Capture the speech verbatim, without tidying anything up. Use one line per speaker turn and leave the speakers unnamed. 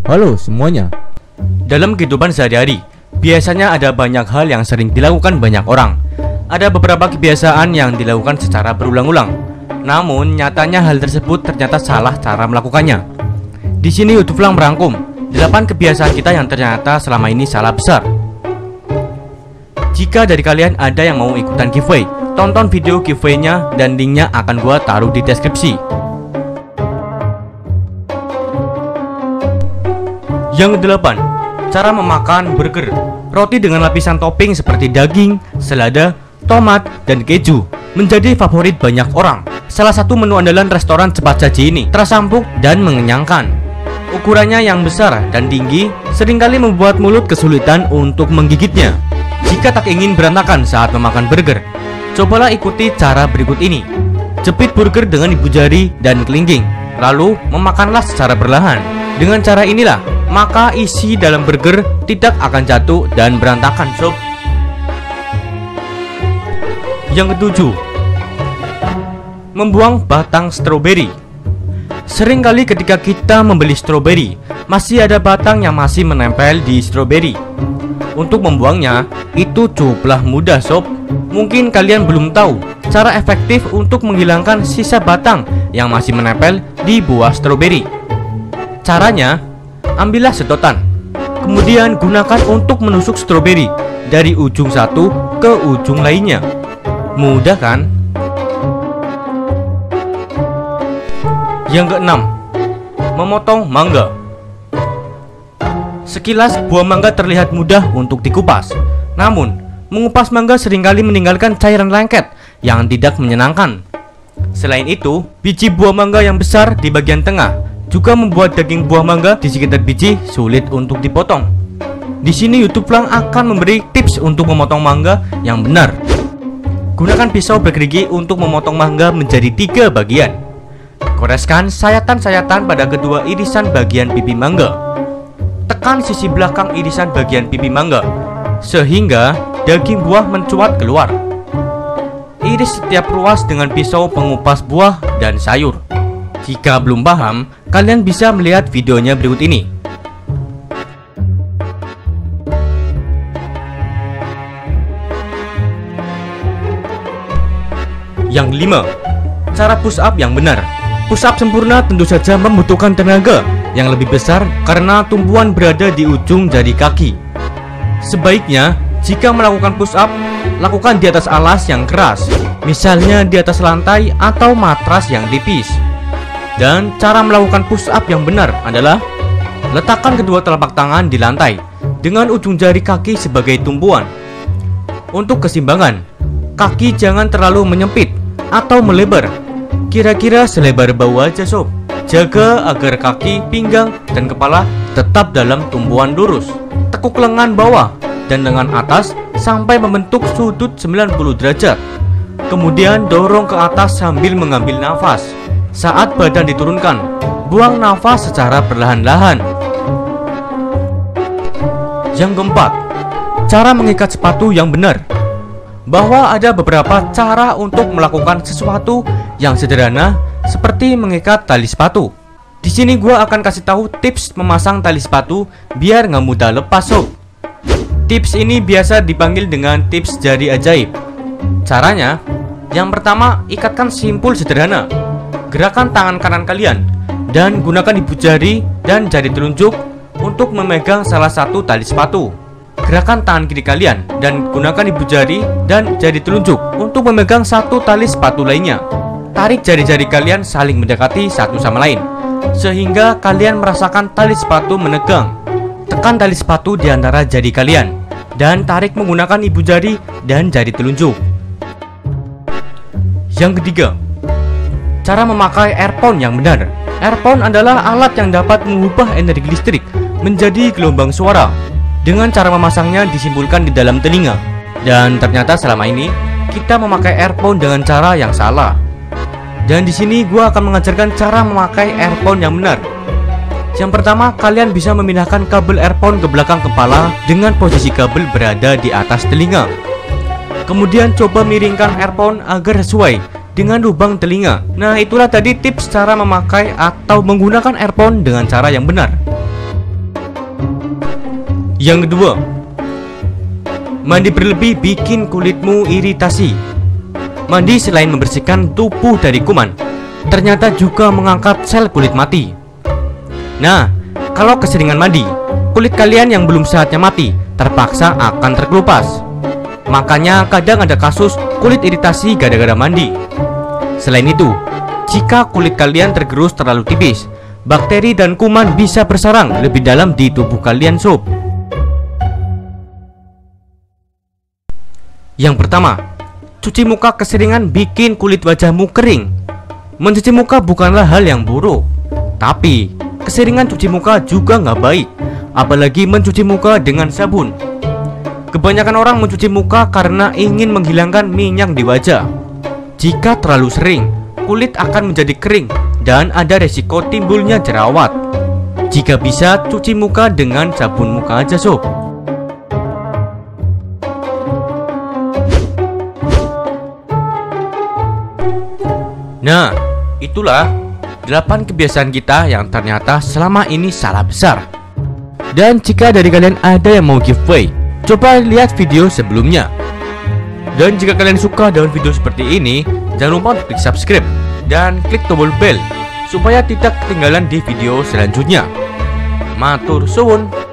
Halo semuanya.
Dalam kehidupan sehari-hari, biasanya ada banyak hal yang sering dilakukan banyak orang. Ada beberapa kebiasaan yang dilakukan secara berulang-ulang. Namun, nyatanya hal tersebut ternyata salah cara melakukannya. Di sini YouTube Lang merangkum delapan kebiasaan kita yang ternyata selama ini salah besar. Jika dari kalian ada yang mau ikutan giveaway, tonton video giveaway-nya dan linknya akan gua taruh di deskripsi. Yang kedelapan, cara memakan burger. Roti dengan lapisan topping seperti daging, selada, tomat, dan keju menjadi favorit banyak orang. Salah satu menu andalan restoran cepat saji ini terasa empuk dan mengenyangkan. Ukurannya yang besar dan tinggi seringkali membuat mulut kesulitan untuk menggigitnya. Jika tak ingin berantakan saat memakan burger, cobalah ikuti cara berikut ini. Jepit burger dengan ibu jari dan kelingking, lalu memakanlah secara perlahan. Dengan cara inilah, maka isi dalam burger tidak akan jatuh dan berantakan, sob. Yang ketujuh, membuang batang stroberi. Seringkali ketika kita membeli stroberi, masih ada batang yang masih menempel di stroberi. Untuk membuangnya, itu cukuplah mudah, sob. Mungkin kalian belum tahu cara efektif untuk menghilangkan sisa batang yang masih menempel di buah stroberi. Caranya, ambillah sedotan, kemudian gunakan untuk menusuk stroberi dari ujung satu ke ujung lainnya. Mudah kan? Yang keenam, memotong mangga. Sekilas buah mangga terlihat mudah untuk dikupas. Namun, mengupas mangga seringkali meninggalkan cairan lengket yang tidak menyenangkan. Selain itu, biji buah mangga yang besar di bagian tengah juga membuat daging buah mangga di sekitar biji sulit untuk dipotong. Di sini YouTube Lang akan memberi tips untuk memotong mangga yang benar. Gunakan pisau bergerigi untuk memotong mangga menjadi tiga bagian. Goreskan sayatan-sayatan pada kedua irisan bagian pipi mangga. Tekan sisi belakang irisan bagian pipi mangga sehingga daging buah mencuat keluar. Iris setiap ruas dengan pisau pengupas buah dan sayur. Jika belum paham, kalian bisa melihat videonya berikut ini. Yang kelima, cara push up yang benar. Push up sempurna tentu saja membutuhkan tenaga yang lebih besar karena tumpuan berada di ujung jari kaki. Sebaiknya, jika melakukan push up, lakukan di atas alas yang keras, misalnya di atas lantai atau matras yang tipis. Dan cara melakukan push up yang benar adalah letakkan kedua telapak tangan di lantai dengan ujung jari kaki sebagai tumpuan. Untuk keseimbangan, kaki jangan terlalu menyempit atau melebar, kira-kira selebar bau aja, sob. Jaga agar kaki, pinggang, dan kepala tetap dalam tumpuan lurus. Tekuk lengan bawah dan lengan atas sampai membentuk sudut sembilan puluh derajat. Kemudian dorong ke atas sambil mengambil nafas. Saat badan diturunkan, buang nafas secara perlahan-lahan. Yang keempat, cara mengikat sepatu yang benar. Bahwa ada beberapa cara untuk melakukan sesuatu yang sederhana seperti mengikat tali sepatu. Di sini gua akan kasih tahu tips memasang tali sepatu biar nggak mudah lepas, sob. Tips ini biasa dipanggil dengan tips jari ajaib. Caranya, yang pertama, ikatkan simpul sederhana. Gerakan tangan kanan kalian dan gunakan ibu jari dan jari telunjuk untuk memegang salah satu tali sepatu. Gerakan tangan kiri kalian dan gunakan ibu jari dan jari telunjuk untuk memegang satu tali sepatu lainnya. Tarik jari-jari kalian saling mendekati satu sama lain sehingga kalian merasakan tali sepatu menegang. Tekan tali sepatu di antara jari kalian dan tarik menggunakan ibu jari dan jari telunjuk. Yang ketiga, cara memakai earphone yang benar. Earphone adalah alat yang dapat mengubah energi listrik menjadi gelombang suara. Dengan cara memasangnya disimpulkan di dalam telinga. Dan ternyata selama ini kita memakai earphone dengan cara yang salah. Dan di sini gua akan mengajarkan cara memakai earphone yang benar. Yang pertama, kalian bisa memindahkan kabel earphone ke belakang kepala dengan posisi kabel berada di atas telinga. Kemudian coba miringkan earphone agar sesuai dengan lubang telinga. Nah, itulah tadi tips cara memakai atau menggunakan earphone dengan cara yang benar. Yang kedua, mandi berlebih bikin kulitmu iritasi. Mandi selain membersihkan tubuh dari kuman, ternyata juga mengangkat sel kulit mati. Nah, kalau keseringan mandi, kulit kalian yang belum saatnya mati terpaksa akan terkelupas. Makanya kadang ada kasus kulit iritasi gara-gara mandi. Selain itu, jika kulit kalian tergerus terlalu tipis, bakteri dan kuman bisa bersarang lebih dalam di tubuh kalian sob. Yang pertama, cuci muka keseringan bikin kulit wajahmu kering. Mencuci muka bukanlah hal yang buruk, tapi keseringan cuci muka juga nggak baik, apalagi mencuci muka dengan sabun. Kebanyakan orang mencuci muka karena ingin menghilangkan minyak di wajah. Jika terlalu sering, kulit akan menjadi kering dan ada resiko timbulnya jerawat. Jika bisa, cuci muka dengan sabun muka aja sob. Nah, itulah delapan kebiasaan kita yang ternyata selama ini salah besar. Dan jika dari kalian ada yang mau giveaway, coba lihat video sebelumnya. Dan jika kalian suka dengan video seperti ini, jangan lupa untuk klik subscribe dan klik tombol bell supaya tidak ketinggalan di video selanjutnya. Matur suwun.